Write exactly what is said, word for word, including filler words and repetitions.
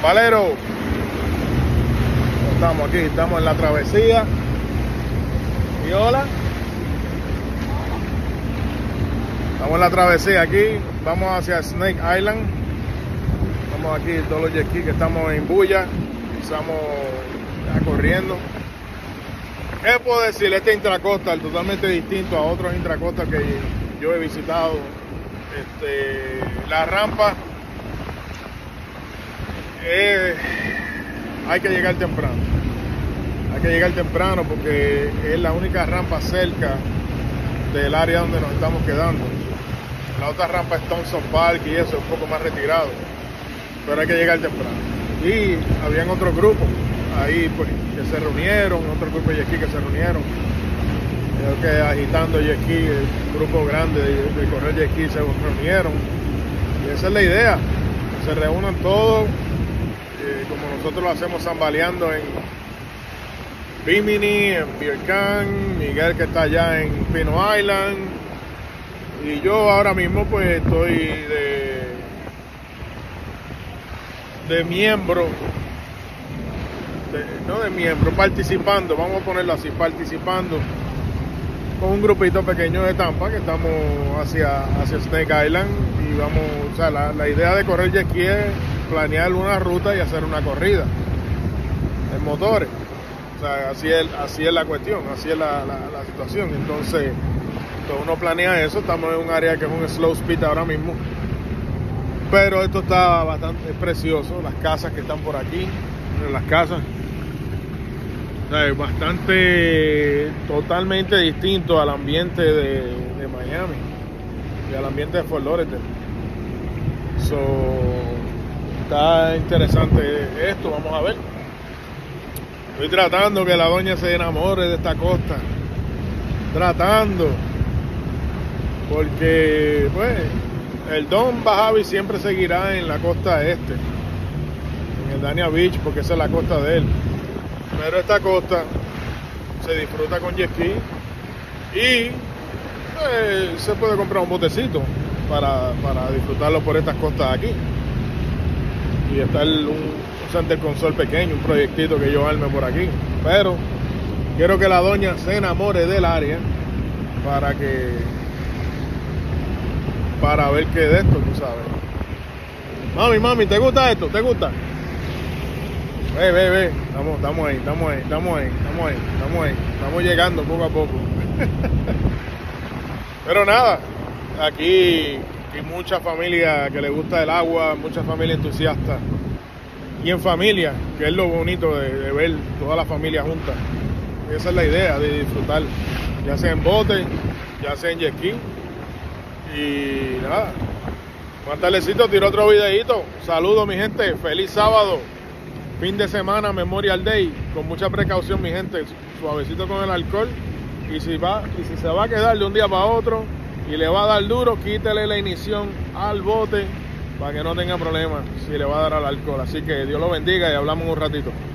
Valero, estamos aquí, estamos en la travesía. Y hola, estamos en la travesía aquí, vamos hacia Snake Island. Estamos aquí, todos los jet ski que estamos en bulla, estamos ya corriendo. ¿Qué puedo decir? Este intracostal totalmente distinto a otros intracostal que yo he visitado. Este, la rampa, eh, hay que llegar temprano. Hay que llegar temprano porque es la única rampa cerca del área donde nos estamos quedando. La otra rampa es Thompson Park y eso es un poco más retirado, pero hay que llegar temprano. Y habían otros grupos ahí pues, que se reunieron, otro grupo de jet ski que se reunieron. Creo que agitando jet ski, el grupo grande de, de correr jet ski se reunieron. Y esa es la idea, se reúnan todos, eh, como nosotros lo hacemos zambaleando en Bimini, en Beer Can, Miguel que está allá en Pino Island, y yo ahora mismo pues estoy de, de miembro, de, no de miembro, participando, vamos a ponerlo así, participando con un grupito pequeño de Tampa que estamos hacia, hacia Snake Island y vamos, o sea, la, la idea de correr jet ski es planear una ruta y hacer una corrida en motores. O sea, así es, así es la cuestión, así es la, la, la situación. Entonces, entonces uno planea eso, estamos en un área que es un slow speed ahora mismo, pero esto está bastante precioso, las casas que están por aquí, las casas. O sea, es bastante, totalmente distinto al ambiente de, de Miami y al ambiente de Fort Lauderdale. So, está interesante esto, vamos a ver. Estoy tratando que la doña se enamore de esta costa, tratando, porque pues el Don Bajavi siempre seguirá en la costa este, en el Dania Beach, porque esa es la costa de él. Pero esta costa se disfruta con jet ski y eh, se puede comprar un botecito para, para disfrutarlo por estas costas aquí. Y está el, un, un center console pequeño, un proyectito que yo arme por aquí. Pero quiero que la doña se enamore del área para que para ver qué de esto, tú sabes. Mami, mami, ¿te gusta esto? ¿Te gusta? Ve, ve, ve, estamos, estamos ahí, estamos ahí, estamos ahí, estamos ahí, estamos ahí, estamos llegando poco a poco. Pero nada, aquí hay mucha familia que le gusta el agua, mucha familia entusiasta. Y en familia, que es lo bonito de, de ver toda la familia junta. Esa es la idea, de disfrutar, ya sea en bote, ya sea en jet ski. Y nada, más tardecito tiro otro videito. Saludos mi gente, feliz sábado. Fin de semana, Memorial Day, con mucha precaución mi gente, suavecito con el alcohol, y si va, y si se va a quedar de un día para otro y le va a dar duro, quítele la ignición al bote para que no tenga problemas si le va a dar al alcohol. Así que Dios lo bendiga y hablamos un ratito.